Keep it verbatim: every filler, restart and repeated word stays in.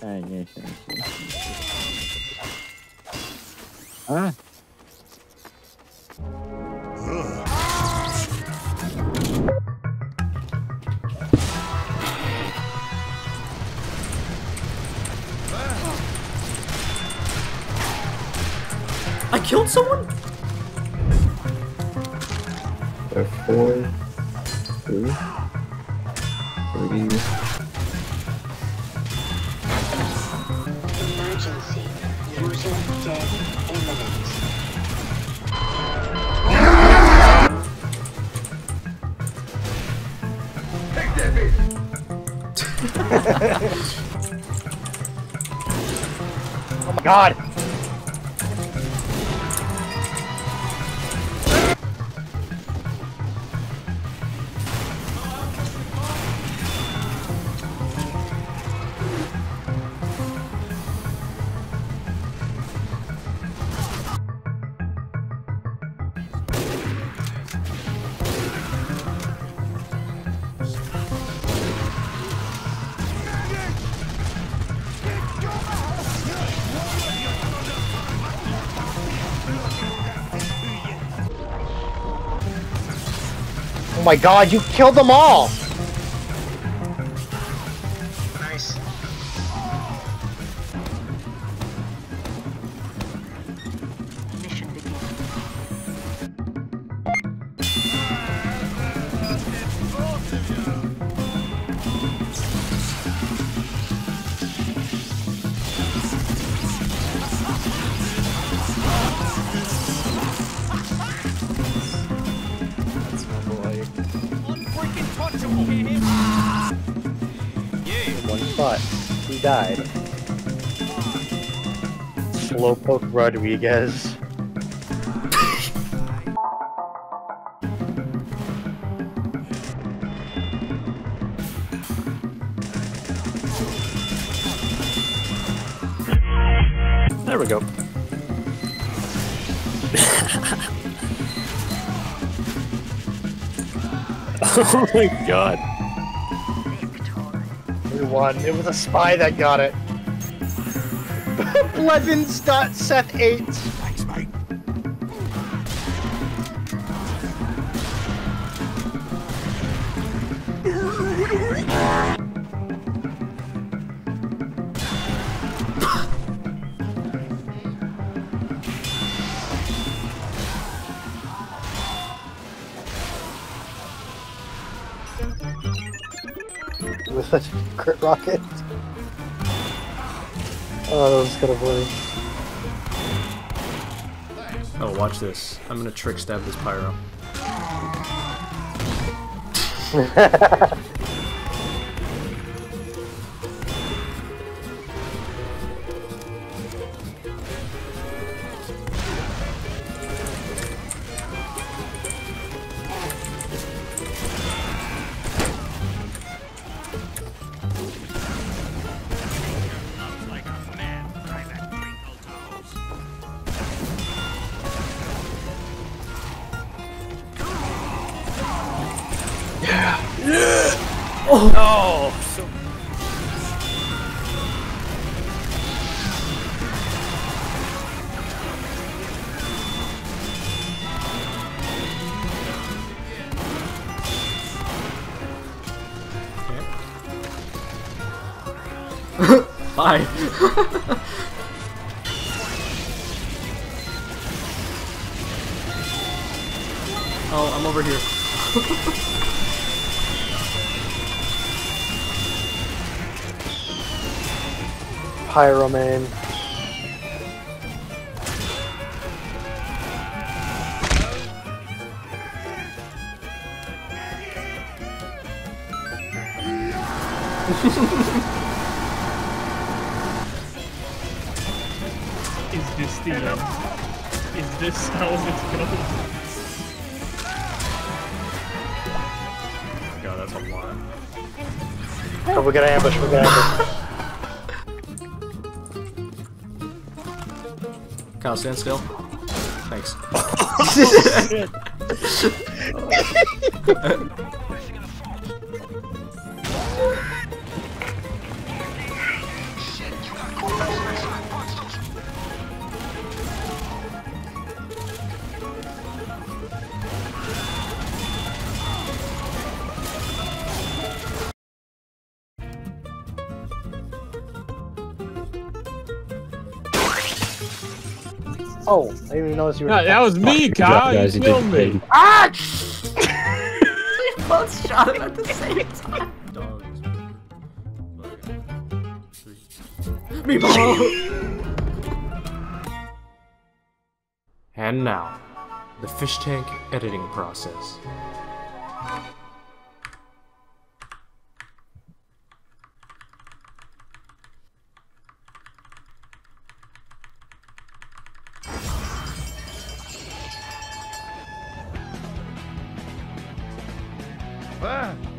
Ah. I killed someone? There four, two, three. Emergency. User dead imminent. Oh my god! Oh my god, you killed them all! Nice. Mission begin. One spot. He died. Slowpoke Rodriguez. There we go. Oh my god. We won. It was a spy that got it. Blevins dot Seth eight. Thanks, mate. It was such a crit rocket. Oh, that was gonna work. Oh, watch this. I'm gonna trick stab this pyro. Yeah. Oh no! So Hi. Oh, I'm over here. Pyroman. Is this the end? Is this how this goes? Oh my god, that's a lot. Oh, we got an ambush, we got an ambush. Kyle, stand still. Thanks. Oh, I didn't even notice you were. Yeah, that was me, Good job, Kyle. guys. You You killed did me. great. Ah! We both shot him at the same time. Dogs. Three. Meatball! And now, the fish tank editing process. Ah.